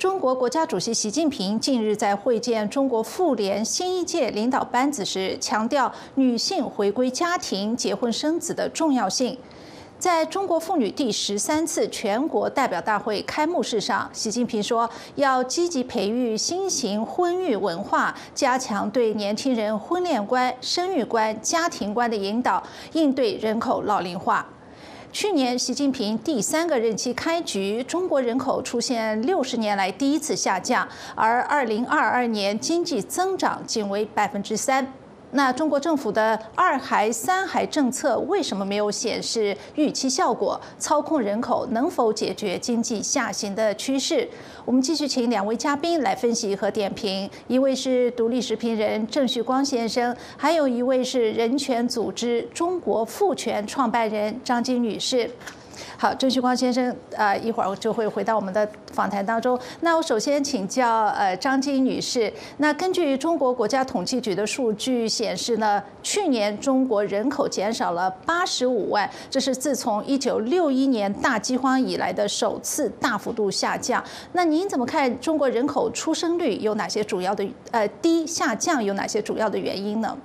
中国国家主席习近平近日在会见中国妇联新一届领导班子时，强调女性回归家庭、结婚生子的重要性。在中国妇女第13次全国代表大会开幕式上，习近平说，要积极培育新型婚育文化，加强对年轻人婚恋观、生育观、家庭观的引导，应对人口老龄化。去年，习近平第3个任期开局，中国人口出现60年来第一次下降，而2022年经济增长仅为3%。那中国政府的2孩、3孩政策为什么没有显示预期效果？操控人口能否解决经济下行的趋势？我们继续请2位嘉宾来分析和点评。一位是独立时评人郑旭光先生，还有一位是人权组织中国妇权创办人张晶女士。好，郑旭光先生，一会儿就会回到我们的访谈当中。那我首先请教张晶女士，那根据中国国家统计局的数据显示呢，去年中国人口减少了85万，这是自从1961年大饥荒以来的首次大幅度下降。那您怎么看中国人口出生率有哪些主要的低下降有哪些主要的原因呢？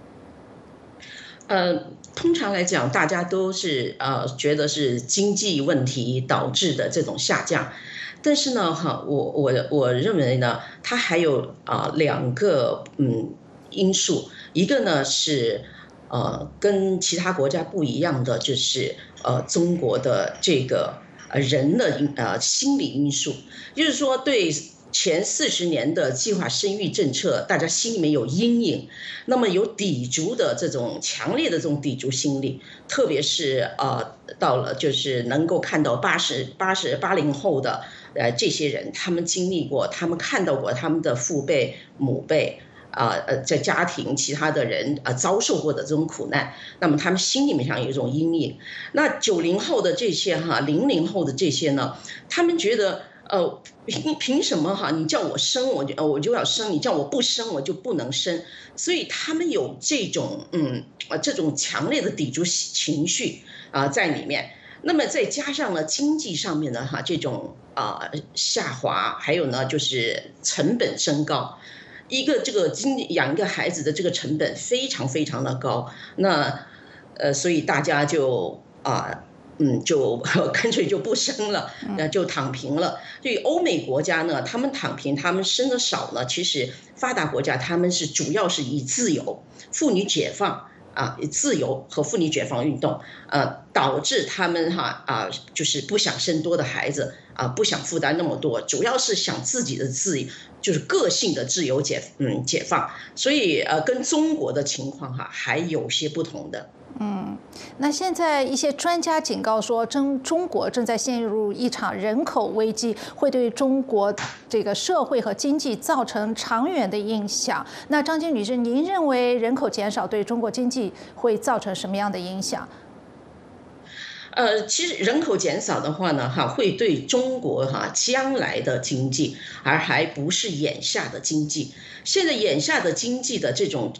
通常来讲，大家都是觉得是经济问题导致的这种下降，但是呢，我认为呢，它还有2个因素，一个呢是跟其他国家不一样的，就是中国的这个人的心理因素，就是说对前40年的计划生育政策，大家心里面有阴影，那么有抵触的这种强烈的这种抵触心理，特别是到了就是能够看到80后的这些人，他们经历过，他们看到过他们的父辈、母辈在家庭其他的人遭受过的这种苦难，那么他们心里面上有一种阴影。那90后的这些00后的这些呢，他们觉得凭什么你叫我生我就要生，你叫我不生我就不能生，所以他们有这种这种强烈的抵触情绪在里面。那么再加上呢经济上面的这种下滑，还有呢就是成本升高。这个养一个孩子的这个成本非常非常的高，那所以大家就就干脆就不生了，就躺平了。对于欧美国家呢，他们躺平，他们生的少呢，其实发达国家他们是主要是以自由、妇女解放自由和妇女解放运动导致他们就是不想生多的孩子不想负担那么多，主要是想自己的就是个性的自由解放，所以跟中国的情况还有些不同的。 那现在一些专家警告说，中国正在陷入一场人口危机，会对中国这个社会和经济造成长远的影响。那张晶女士，您认为人口减少对中国经济会造成什么样的影响？ 其实人口减少的话呢，会对中国将来的经济，而还不是眼下的经济。现在眼下的经济的这种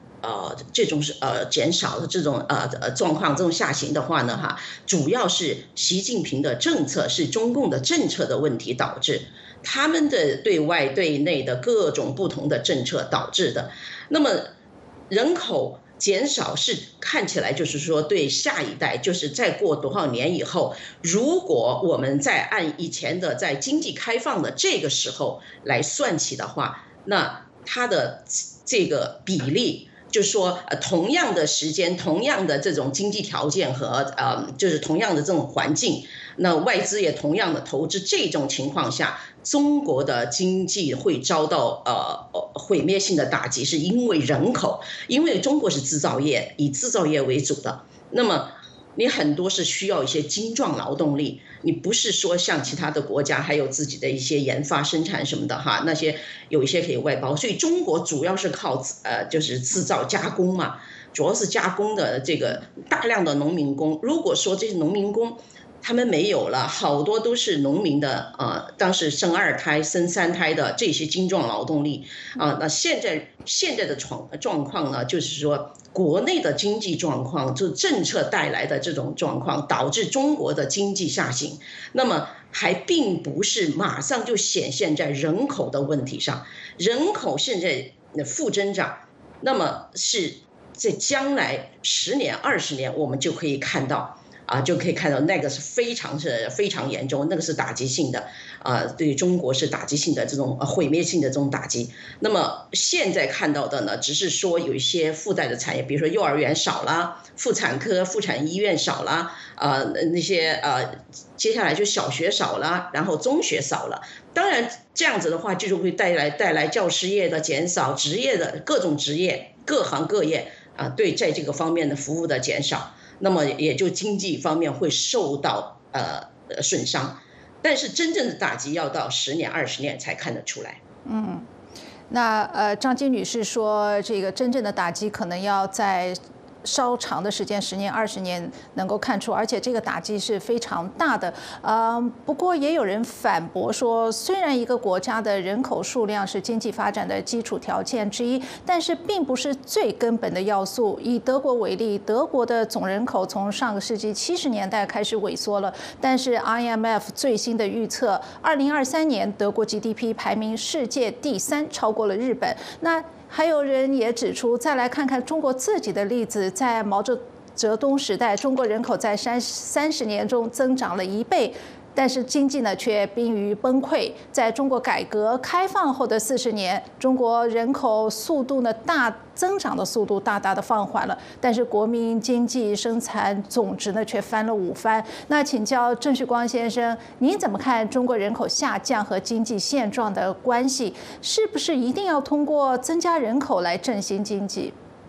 减少的这种状况，这种下行的话呢，主要是习近平的政策，是中共的政策的问题导致，他们的对外对内的各种不同的政策导致的。那么人口减少是看起来就是说对下一代，就是再过多少年以后，如果我们再按以前的在经济开放的这个时候来算起的话，那它的这个比例，就是说同样的时间，同样的这种经济条件和就是同样的这种环境，那外资也同样的投资，这种情况下，中国的经济会遭到毁灭性的打击，是因为人口，因为中国是制造业，以制造业为主的，那么你很多是需要一些精壮劳动力，你不是说像其他的国家还有自己的一些研发生产什么的那些有一些可以外包，所以中国主要是靠就是制造加工嘛，主要是加工的这个大量的农民工。如果说这些农民工他们没有了，好多都是农民的当时生2胎、生3胎的这些精壮劳动力那现在的状况呢，就是说国内的经济状况，就政策带来的这种状况，导致中国的经济下行。那么还并不是马上就显现在人口的问题上，人口现在负增长，那么是在将来10年、20年，我们就可以看到。就可以看到那个是非常严重，那个是打击性的，对中国是打击性的这种毁灭性的这种打击。那么现在看到的呢，只是说有一些附带的产业，比如说幼儿园少了，妇产科、妇产医院少了，那些接下来就小学少了，然后中学少了。当然这样子的话，就会带来教师业的减少，职业的各种职业、各行各业对在这个方面的服务的减少。那么也就经济方面会受到损伤，但是真正的打击要到10年、20年才看得出来。 那张金女士说，这个真正的打击可能要在稍长的时间，10年、20年能够看出，而且这个打击是非常大的。不过也有人反驳说，虽然一个国家的人口数量是经济发展的基础条件之一，但是并不是最根本的要素。以德国为例，德国的总人口从上个世纪70年代开始萎缩了，但是 IMF 最新的预测，2023年德国 GDP 排名世界第3，超过了日本。那还有人也指出，再来看看中国自己的例子，在毛泽东时代，中国人口在30年中增长了1倍，但是经济呢却濒于崩溃。在中国改革开放后的40年，中国人口增长的速度大大的放缓了，但是国民经济生产总值呢却翻了5番。那请教郑旭光先生，您怎么看中国人口下降和经济现状的关系？是不是一定要通过增加人口来振兴经济？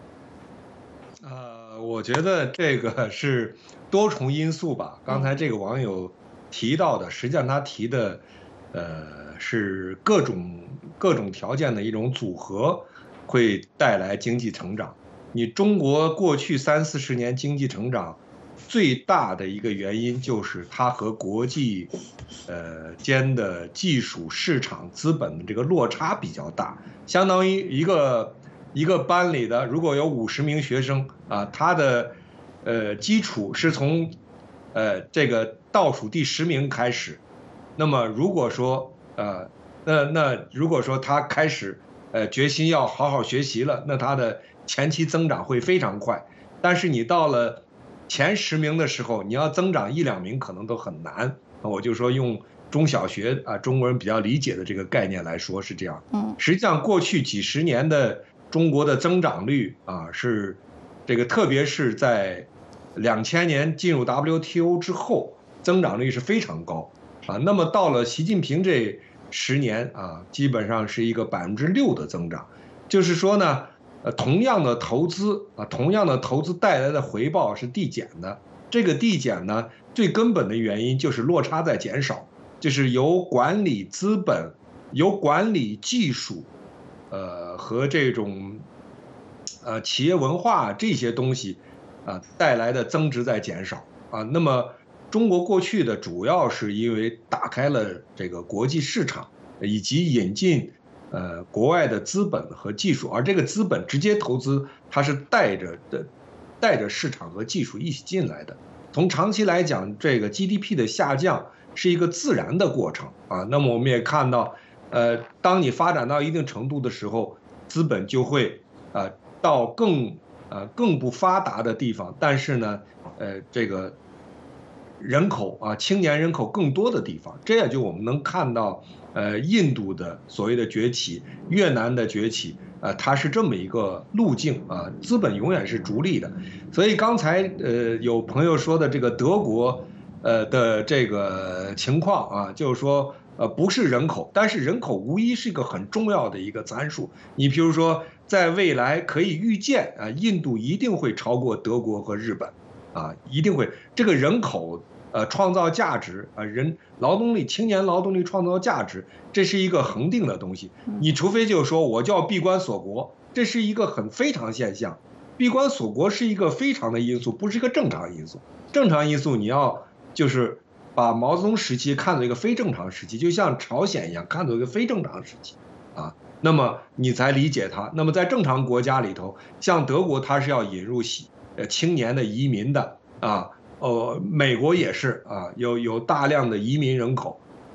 我觉得这个是多重因素吧。刚才这个网友提到的，实际上他提的，是各种条件的一种组合，会带来经济成长。你中国过去30-40年经济成长最大的一个原因，就是它和国际间的技术、市场、资本的这个落差比较大，相当于一个班里的如果有50名学生他的基础是从这个倒数第10名开始，那么如果说如果说他开始决心要好好学习了，那他的前期增长会非常快。但是你到了前10名的时候，你要增长1-2名可能都很难。我就说用中小学中国人比较理解的这个概念来说是这样。实际上过去几十年的中国的增长率是这个，特别是在2000年进入 WTO 之后，增长率是非常高那么到了习近平这10年基本上是一个6%的增长。就是说呢，同样的投资带来的回报是递减的。这个递减呢，最根本的原因就是落差在减少，就是由管理资本、由管理技术，和这种企业文化这些东西带来的增值在减少那么中国过去的主要是因为打开了这个国际市场，以及引进国外的资本和技术，而这个资本直接投资，它是带着市场和技术一起进来的。从长期来讲，这个 GDP 的下降是一个自然的过程那么我们也看到，当你发展到一定程度的时候，资本就会到更不发达的地方，但是呢，这个人口青年人口更多的地方，这也就我们能看到，印度的所谓的崛起，越南的崛起，它是这么一个路径资本永远是逐利的。所以刚才有朋友说的这个德国的这个情况就是说不是人口，但是人口无疑是一个很重要的一个参数。你比如说，在未来可以预见印度一定会超过德国和日本一定会。这个人口创造价值青年劳动力创造价值，这是一个恒定的东西。你除非就是说我就要闭关锁国，这是一个非常现象。闭关锁国是一个非常的因素，不是一个正常因素。正常因素你要就是把毛泽东时期看作一个非正常时期，就像朝鲜一样看作一个非正常时期那么你才理解它。那么在正常国家里头，像德国它是要引入青年的移民的美国也是有大量的移民人口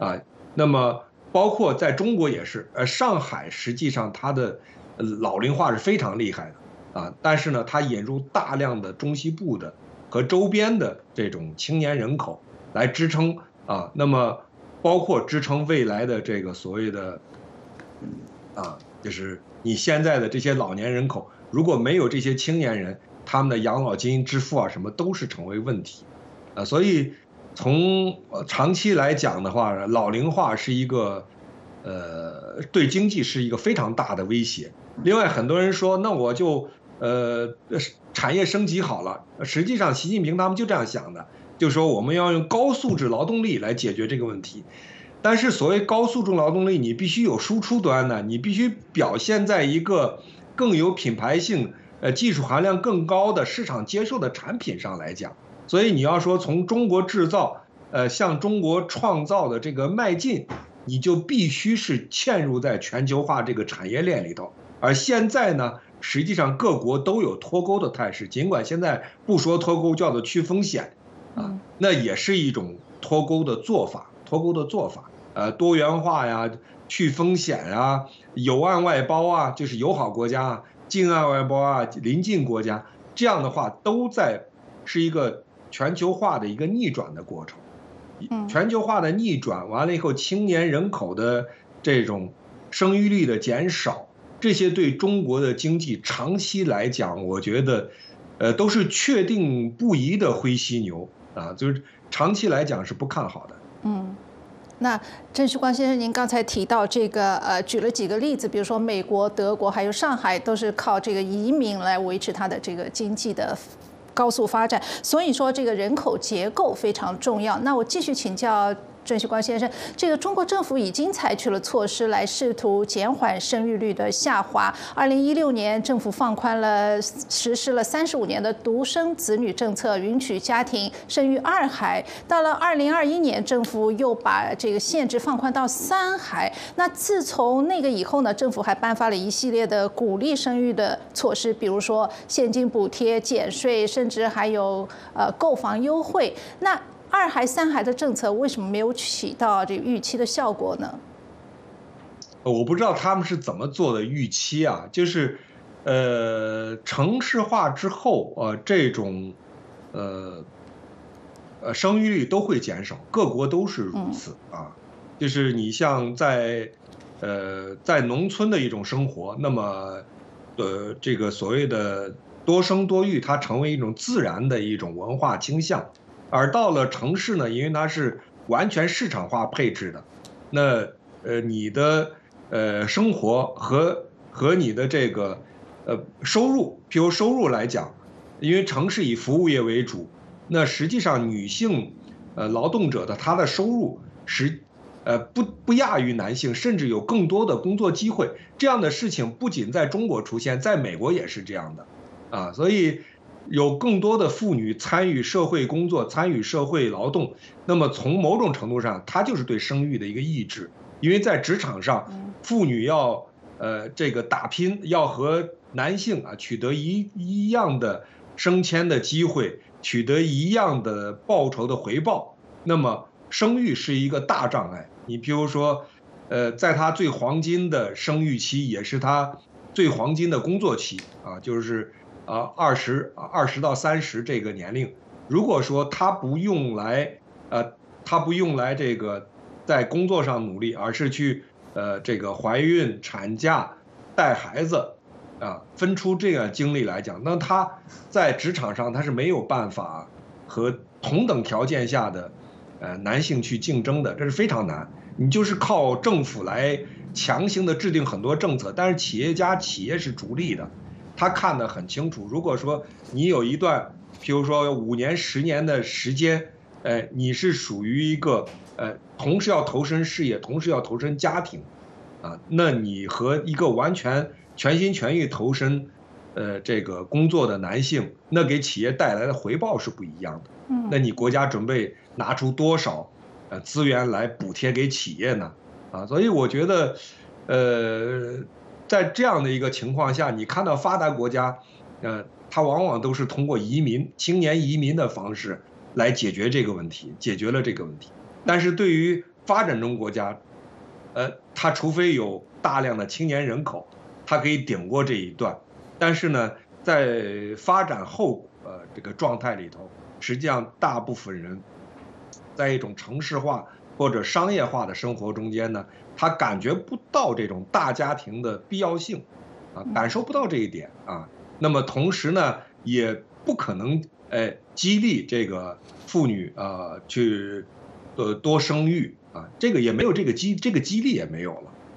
啊。那么包括在中国也是，上海实际上它的老龄化是非常厉害的啊，但是呢，它引入大量的中西部的和周边的这种青年人口来支撑啊，那么包括支撑未来的这个所谓的就是你现在的这些老年人口，如果没有这些青年人，他们的养老金支付啊什么都是成为问题，所以从长期来讲的话，老龄化是一个对经济是一个非常大的威胁。另外，很多人说，那我就产业升级好了，实际上习近平他们就这样想的，就是说我们要用高素质劳动力来解决这个问题。但是所谓高素质劳动力，你必须有输出端的，你必须表现在一个更有品牌性、技术含量更高的市场接受的产品上来讲。所以你要说从中国制造，向中国创造的这个迈进，你就必须是嵌入在全球化这个产业链里头。而现在呢，实际上各国都有脱钩的态势，尽管现在不说脱钩，叫做去风险，那也是一种脱钩的做法。多元化呀，去风险啊，友岸外包啊，就是友好国家啊，近岸外包啊，邻近国家，这样的话都是一个全球化的一个逆转的过程。全球化的逆转完了以后，青年人口的这种生育率的减少，这些对中国的经济长期来讲，我觉得都是确定不移的灰犀牛啊，就是长期来讲是不看好的。 那郑旭光先生，您刚才提到这个举了几个例子，比如说美国、德国还有上海，都是靠这个移民来维持它的这个经济的高速发展，所以说这个人口结构非常重要。那我继续请教郑旭光先生，这个中国政府已经采取了措施来试图减缓生育率的下滑。2016年，政府放宽了实施了35年的独生子女政策，允许家庭生育2孩。到了2021年，政府又把这个限制放宽到3孩。那自从那个以后呢，政府还颁发了一系列的鼓励生育的措施，比如说现金补贴、减税，甚至还有购房优惠。那2孩、3孩的政策为什么没有起到这个预期的效果呢？ 我不知道他们是怎么做的预期啊，就是城市化之后这种生育率都会减少，各国都是如此啊。就是你像在农村的一种生活，那么这个所谓的多生多育，它成为一种自然的一种文化倾向。而到了城市呢，因为它是完全市场化配置的，那你的生活和你的这个收入，譬如收入来讲，因为城市以服务业为主，那实际上女性劳动者的她的收入不亚于男性，甚至有更多的工作机会。这样的事情不仅在中国出现，在美国也是这样的啊，所以有更多的妇女参与社会工作，参与社会劳动，那么从某种程度上，它就是对生育的一个抑制。因为在职场上，妇女要这个打拼，要和男性取得一样的升迁的机会，取得一样的报酬的回报，那么生育是一个大障碍。你比如说，在她最黄金的生育期，也是她最黄金的工作期啊，就是20到30这个年龄，如果说他不用来这个在工作上努力，而是去这个怀孕、产假、带孩子分出这个精力来讲，那他在职场上他是没有办法和同等条件下的男性去竞争的，这是非常难。你就是靠政府来强行的制定很多政策，但是企业是逐利的。他看得很清楚，如果说你有一段，譬如说5年、10年的时间，你是属于一个同时要投身事业，同时要投身家庭，那你和一个完全全心全意投身这个工作的男性，那给企业带来的回报是不一样的。那你国家准备拿出多少资源来补贴给企业呢？所以我觉得在这样的一个情况下，你看到发达国家，它往往都是通过青年移民的方式来解决这个问题，解决了这个问题。但是对于发展中国家，它除非有大量的青年人口，它可以顶过这一段。但是呢，在发展后这个状态里头，实际上大部分人在一种城市化或者商业化的生活中间呢，他感觉不到这种大家庭的必要性，感受不到这一点啊。那么同时呢，也不可能激励这个妇女去多生育啊，这个也没有这个激励也没有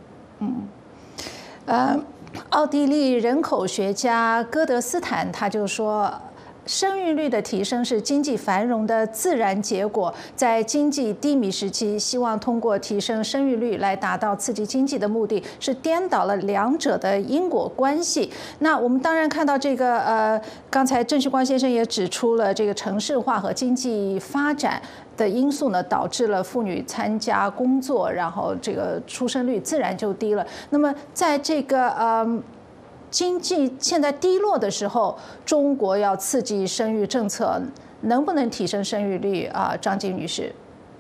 了。 奥地利人口学家戈德斯坦他就说，生育率的提升是经济繁荣的自然结果，在经济低迷时期，希望通过提升生育率来达到刺激经济的目的，是颠倒了两者的因果关系。那我们当然看到这个刚才郑旭光先生也指出了，这个城市化和经济发展的因素呢，导致了妇女参加工作，然后这个出生率自然就低了。那么在这个经济现在低落的时候，中国要刺激生育政策，能不能提升生育率啊？张晶女士，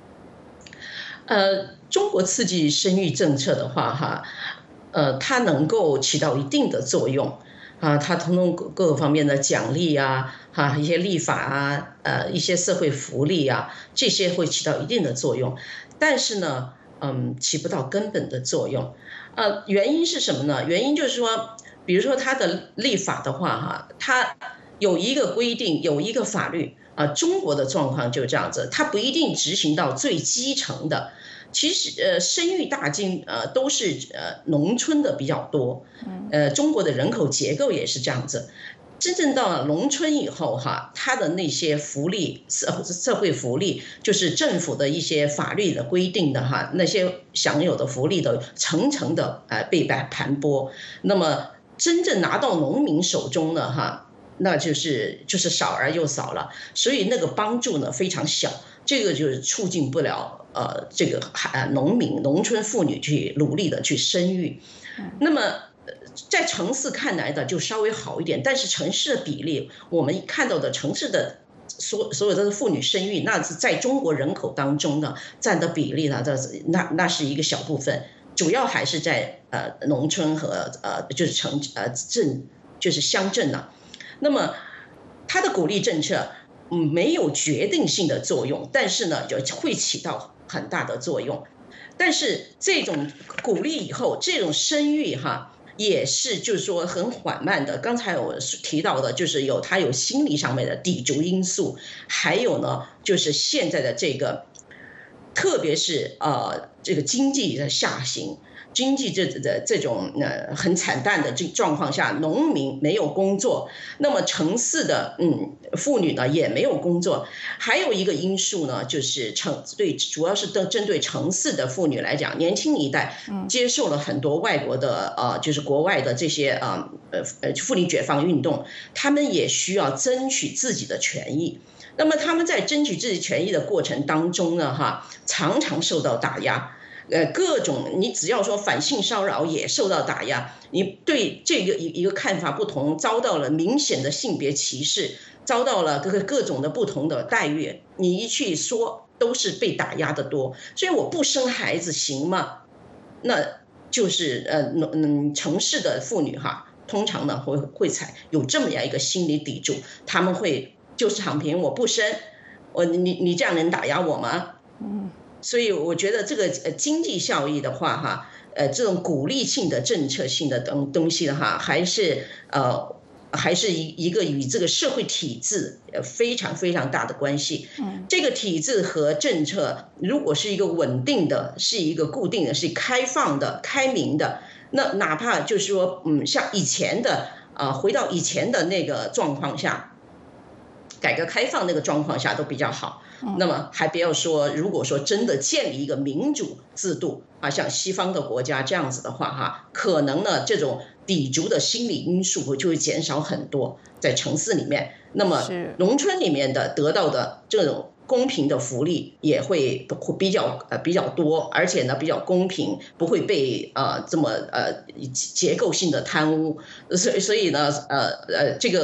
中国刺激生育政策的话，它能够起到一定的作用啊，它通过各个方面的奖励啊，一些立法啊，一些社会福利啊，这些会起到一定的作用，但是呢，起不到根本的作用。原因是什么呢？原因就是说，比如说它的立法的话，它有一个规定，有一个法律啊，中国的状况就这样子，它不一定执行到最基层的。其实生育大军都是农村的比较多，中国的人口结构也是这样子。真正到了农村以后它的那些福利社会福利，就是政府的一些法律的规定的那些享有的福利的层层的被盘剥，那么真正拿到农民手中呢那就是少而又少了，所以那个帮助呢非常小，这个就是促进不了这个农村妇女去努力的去生育。那么在城市看来的就稍微好一点，但是城市的比例，我们看到的城市的所有的妇女生育，那是在中国人口当中呢占的比例呢，那是一个小部分，主要还是在农村和就是镇就是乡镇呢。那么它的鼓励政策没有决定性的作用，但是呢就会起到很大的作用。但是这种鼓励以后，这种生育也是就是说很缓慢的。刚才我提到的就是它有心理上面的抵触因素，还有呢就是现在的这个，特别是这个经济的下行。经济这种很惨淡的这状况下，农民没有工作，那么城市的妇女呢也没有工作。还有一个因素呢，就是主要是针对城市的妇女来讲，年轻一代接受了很多外国的就是国外的这些妇女解放运动，他们也需要争取自己的权益。那么他们在争取自己权益的过程当中呢，常常受到打压。各种你只要说反性骚扰也受到打压，你对这个一个看法不同，遭到了明显的性别歧视，遭到了各种的不同的待遇，你一去说都是被打压的多。所以我不生孩子行吗？那就是城市的妇女通常呢会有这么样一个心理抵触，他们会就是躺平，我不生，你这样能打压我吗？所以我觉得这个经济效益的话这种鼓励性的政策性的东西的还是一个与这个社会体制非常非常大的关系。这个体制和政策如果是一个稳定的，是一个固定的，是开放的、开明的，那哪怕就是说像以前的回到以前的那个状况下，改革开放那个状况下都比较好。那么还不要说，如果说真的建立一个民主制度像西方的国家这样子的话可能呢这种抵触的心理因素就会减少很多在城市里面。那么农村里面的得到的这种公平的福利也会比较多，而且呢比较公平，不会被这么结构性的贪污。所以呢这个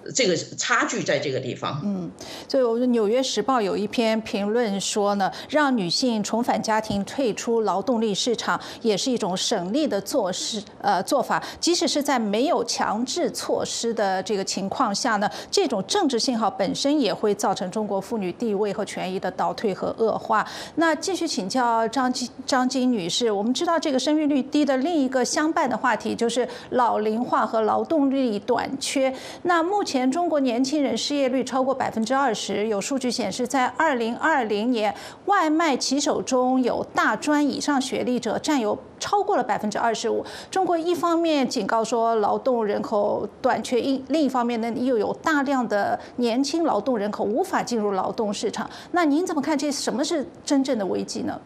这个差距在这个地方。 所以我们《纽约时报》有一篇评论说呢，让女性重返家庭、退出劳动力市场，也是一种省力的做法。即使是在没有强制措施的这个情况下呢，这种政治信号本身也会造成中国妇女地位和权益的倒退和恶化。那继续请教张晶女士，我们知道这个生育率低的另一个相伴的话题就是老龄化和劳动力短缺。那目前中国年轻人失业率超过20%，有数据显示，在2020年，外卖骑手中有大专以上学历者占有超过了25%。中国一方面警告说劳动人口短缺，另一方面呢又有大量的年轻劳动人口无法进入劳动市场。那您怎么看什么是真正的危机呢？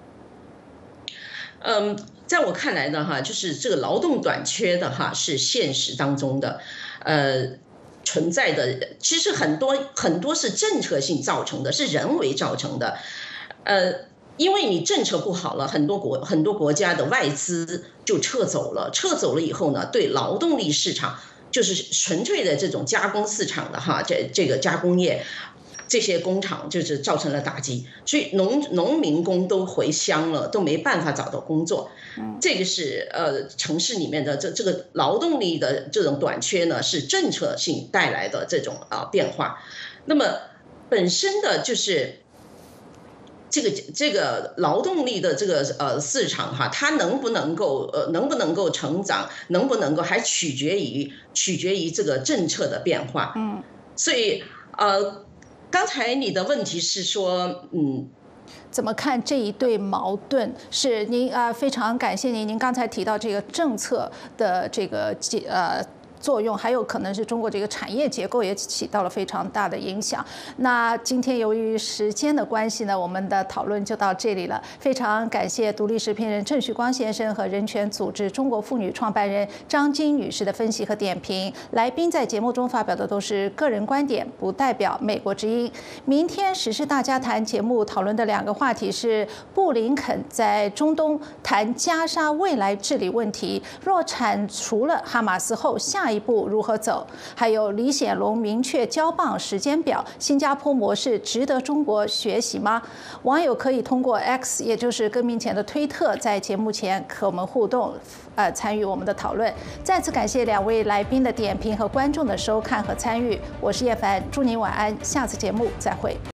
在我看来呢，就是这个劳动短缺的是现实当中的，存在的，其实很多是政策性造成的，是人为造成的，因为你政策不好了，很多国家的外资就撤走了以后呢，对劳动力市场就是纯粹的这种加工市场的这个加工业。这些工厂就是造成了打击，所以农民工都回乡了，都没办法找到工作。这个是城市里面的这个劳动力的这种短缺呢，是政策性带来的这种变化。那么本身的就是这个劳动力的这个市场它能不能够成长，能不能够还取决于这个政策的变化。所以刚才你的问题是说， 怎么看这一对矛盾？是您非常感谢您刚才提到这个政策的这个作用，还有可能是中国这个产业结构也起到了非常大的影响。那今天由于时间的关系呢，我们的讨论就到这里了。非常感谢独立时评人郑旭光先生和人权组织中国妇女创办人张晶女士的分析和点评。来宾在节目中发表的都是个人观点，不代表美国之音。明天时事大家谈节目讨论的2个话题是布林肯在中东谈加沙未来治理问题，若铲除了哈马斯后，下一步如何走？还有李显龙明确交棒时间表，新加坡模式值得中国学习吗？网友可以通过 X， 也就是更名前的推特，在节目前和我们互动，参与我们的讨论。再次感谢2位来宾的点评和观众的收看和参与。我是叶凡，祝您晚安，下次节目再会。